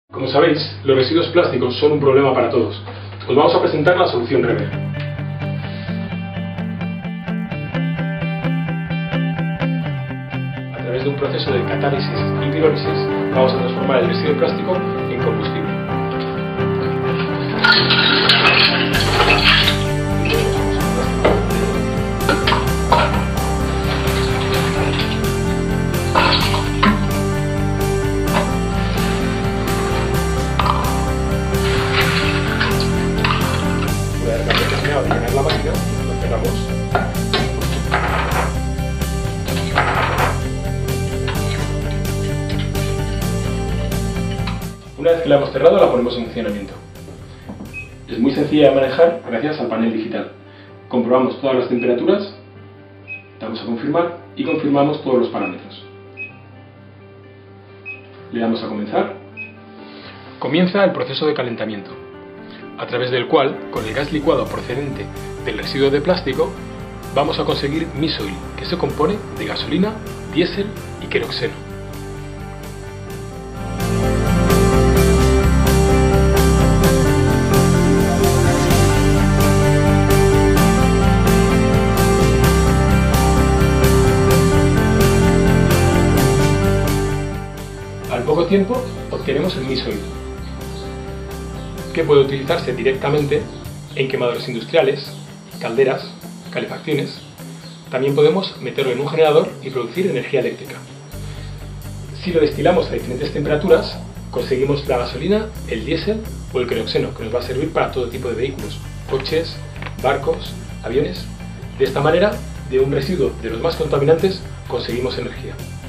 Como sabéis, los residuos plásticos son un problema para todos. Os vamos a presentar la solución REVER. A través de un proceso de catálisis y pirólisis, vamos a transformar el residuo plástico en combustible. De llenar la máquina, lo cerramos. Una vez que la hemos cerrado, la ponemos en funcionamiento. Es muy sencilla de manejar gracias al panel digital. Comprobamos todas las temperaturas, damos a confirmar y confirmamos todos los parámetros. Le damos a comenzar. Comienza el proceso de calentamiento, a través del cual, con el gas licuado procedente del residuo de plástico, vamos a conseguir MISOIL, que se compone de gasolina, diésel y queroxeno. Al poco tiempo obtenemos el MISOIL, que puede utilizarse directamente en quemadores industriales, calderas, calefacciones. También podemos meterlo en un generador y producir energía eléctrica. Si lo destilamos a diferentes temperaturas, conseguimos la gasolina, el diésel o el queroxeno, que nos va a servir para todo tipo de vehículos, coches, barcos, aviones. De esta manera, de un residuo de los más contaminantes, conseguimos energía.